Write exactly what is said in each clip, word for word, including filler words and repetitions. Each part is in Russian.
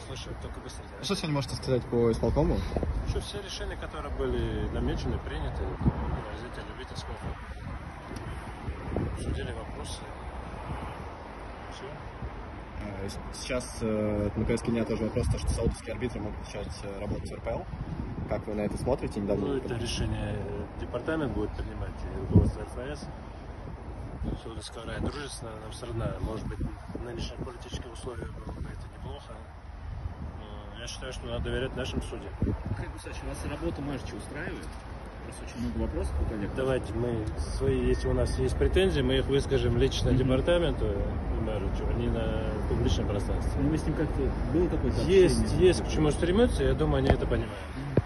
слышу только быстро. Да? Что сегодня можете сказать по исполкому? Что все решения, которые были намечены, приняты, развитие любительского, обсудили вопросы. Все. Сейчас на повестке дня тоже вопрос, то, что саудовские арбитры могут начать работать в эр пэ эл. Как вы на это смотрите? Недавно ну, это решение департамент будет принимать, и руководство эр эф эс. Саудовская Аравия дружественная нам страна. Может быть, нынешние политические условия было бы это неплохо. Но я считаю, что надо доверять нашим судьям. Михаил Гусач, у вас работа Марча устраивает? Просто очень много вопросов у коллег. Давайте мы свои, если у нас есть претензии, мы их выскажем лично mm-hmm. департаменту Марчу, а не на публичном пространстве. Ну, вы с ним как-то было какое-то Есть, общение? есть к чему стремиться, я думаю, они это понимают.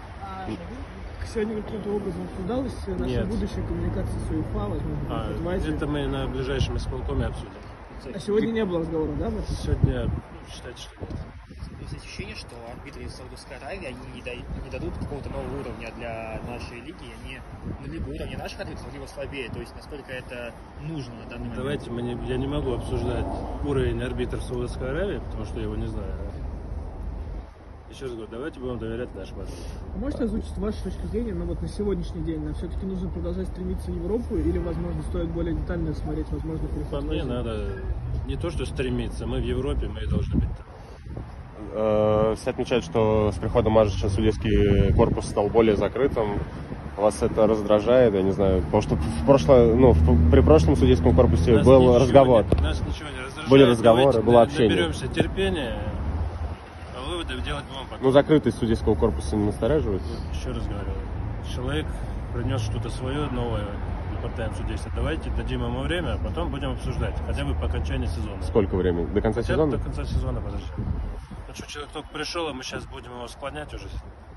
Сегодня каким-то образом обсуждалась наша Нет. будущая коммуникация с УЕФА, возможно, а, в Азии? это мы на ближайшем исполкоме обсудим. А сегодня не было разговора, да? Сегодня считайте, что нет. Есть ощущение, что арбитры из Саудовской Аравии они не, дай, не дадут какого-то нового уровня для нашей лиги, они ну, либо уровня наших арбитров, либо слабее, то есть насколько это нужно на данный момент. Давайте, мы не, я не могу обсуждать уровень арбитров Саудовской Аравии, потому что я его не знаю. Еще раз говорю, давайте будем доверять нашим арбитрам. Можете озвучить вашу точку зрения, но вот на сегодняшний день нам все-таки нужно продолжать стремиться в Европу или, возможно, стоит более детально смотреть, возможно, переход? По мне надо не то, что стремиться, мы в Европе, мы и должны быть там. Все отмечают, что с приходом Маржича судейский корпус стал более закрытым. Вас это раздражает, я не знаю, потому что в прошлое, ну, в, при прошлом судейском корпусе нас был разговор. Не, нас ничего не раздражает. Были разговоры, давайте было общение. Наберемся терпения, а выводы делать будем потом. Ну, закрытость судейского корпуса не настораживает? Еще раз говорю, человек принес что-то свое, новое, департамент судейства. Давайте дадим ему время, а потом будем обсуждать, хотя бы по окончании сезона. Сколько времени? До конца хотя сезона? До конца сезона, подожди. Ну что, человек только пришел, а мы сейчас будем его склонять уже.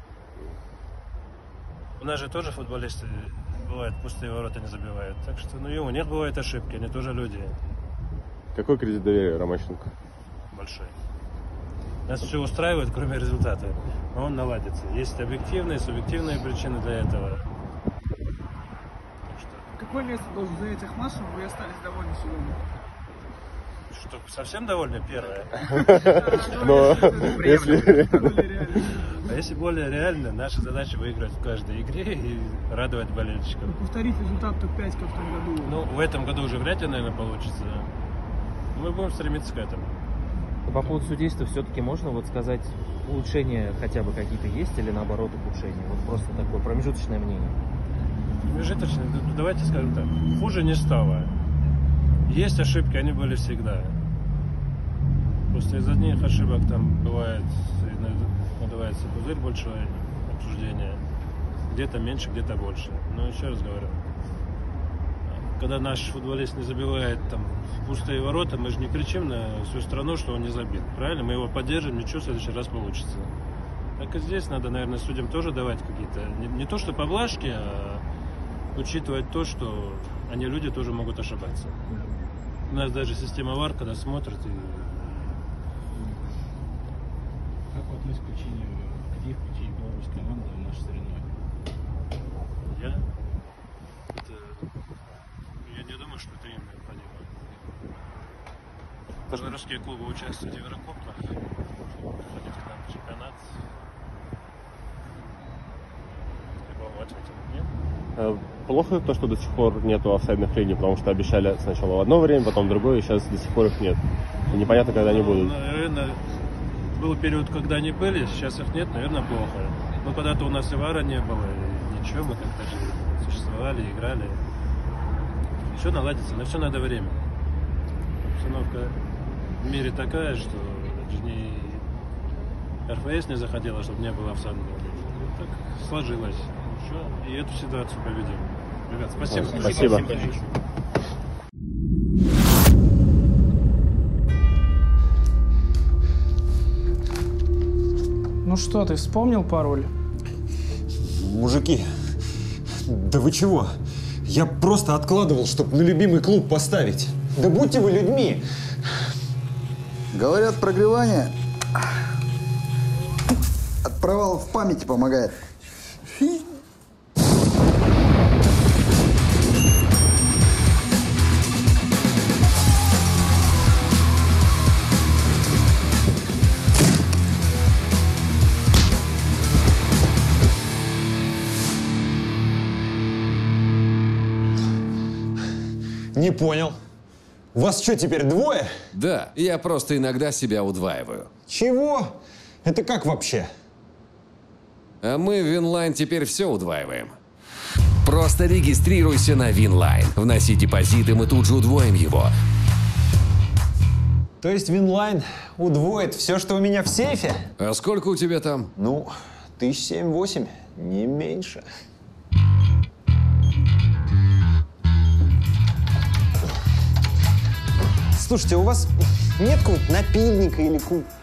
У нас же тоже футболисты, бывает, пустые ворота не забивают. Так что, ну и у них бывают ошибки, они тоже люди. Какой кредит доверия Ромащенко? Большой. Нас все устраивает, кроме результата. Но он наладится. Есть объективные, субъективные причины для этого. Так что... Какое место должен занять Ахмашев, вы остались довольны сегодня? Что, совсем довольны? Первое. Но если... А если более реально, наша задача выиграть в каждой игре и радовать болельщиков. Повторить результат топ-пять, как в том году. Ну, в этом году уже вряд ли, наверное, получится. Мы будем стремиться к этому. По поводу судейства все-таки можно вот сказать, улучшения хотя бы какие-то есть или наоборот ухудшения? Вот просто такое промежуточное мнение. Промежуточное? Давайте скажем так. Хуже не стало. Есть ошибки, они были всегда. Просто из одних ошибок там бывает, надувается пузырь большой обсуждения. Где-то меньше, где-то больше. Но еще раз говорю, когда наш футболист не забивает там в пустые ворота, мы же не кричим на всю страну, что он не забил. Правильно? Мы его поддержим, ничего, в следующий раз получится. Так и здесь надо, наверное, судьям тоже давать какие-то, не, не то что поблажки, а учитывать то, что они люди тоже могут ошибаться. У нас даже система вар, когда смотрит и... Как вы относитесь к включению, где включить белорусской команды в наш соревнование? Я? Это... Я не думаю, что это им необходимо. Белорусские клубы участвуют в Еврокубках, ходите там в чемпионат. Либо вы ответили, нет? Плохо то, что до сих пор нету офсайдных линий, потому что обещали сначала в одно время, потом в другое, и сейчас до сих пор их нет. И непонятно, когда они будут. Наверное, был период, когда они были, сейчас их нет, наверное, плохо. Но когда-то у нас и вара не было, и ничего, мы как-то же существовали, играли. Все наладится, на все надо время. Обстановка в мире такая, что даже не эр эф эс не заходила, чтобы не было офсайдного. Так сложилось. Все, и эту ситуацию победим. Ребят, спасибо. Спасибо. Спасибо. Ну что, ты вспомнил пароль? Мужики, да вы чего? Я просто откладывал, чтобы на любимый клуб поставить. Да будьте вы людьми! Говорят, прогревание от провалов в памяти помогает. Не понял. У вас что, теперь двое? Да, я просто иногда себя удваиваю. Чего? Это как вообще? А мы в Винлайн теперь все удваиваем. Просто регистрируйся на Винлайн. Вноси депозит, и мы тут же удвоим его. То есть Винлайн удвоит все, что у меня в сейфе? А сколько у тебя там? Ну, тысяч семь-восемь, не меньше. Слушайте, у вас нет какого-то напильника или ку-